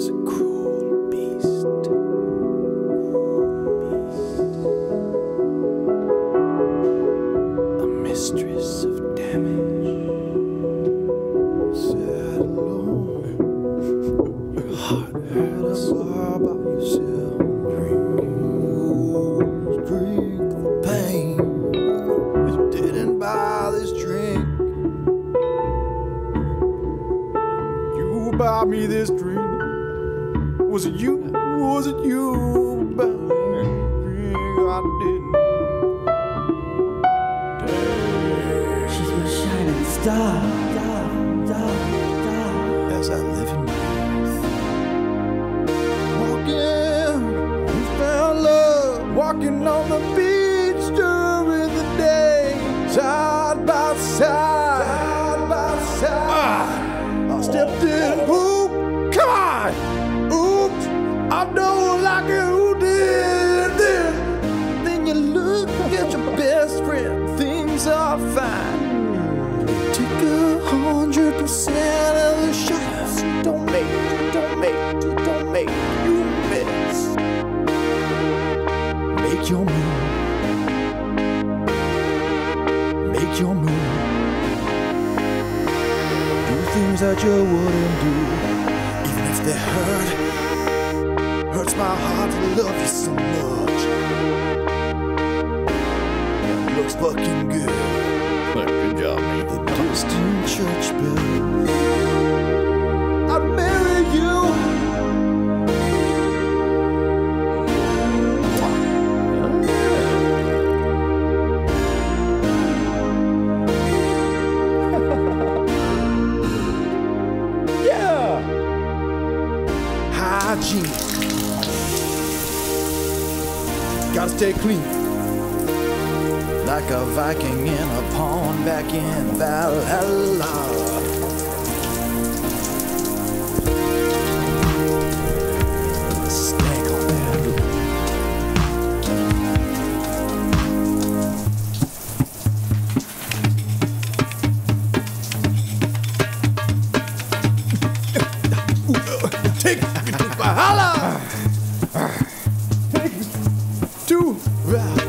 is a cruel beast. A mistress of damage. Sad alone. Your heart had a bar by yourself. Drink the pain. You didn't buy this drink. You bought me this drink. Was it you? Was it you? Bought me this drink. I didn't. She's my shining star. As I live in youth, we found love, walking on the beach during the day, side by side, I stepped in, poop, come on, oops, I don't like it, who did this? Then you look at your best friend, things are fine. Take 100% of the shots. Don't make you miss. Make your move. Make your move. Do things that you wouldn't do, even if they hurt. Hurts my heart to love you so much. It looks fucking good. Good job, mate. The distant church bell. I'd marry you. Yeah. Hygiene. Gotta stay clean. Like a Viking in a pond back in Valhalla. Stank on that. Take me to Valhalla. Take me to Valhalla.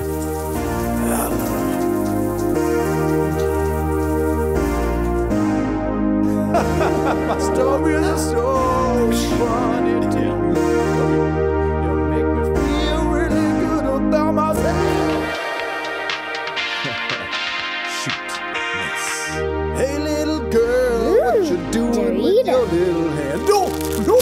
My stories are so funny to tell. You make me feel really good about myself. Shoot, miss. Hey little girl, what you doing with your little hand? Don't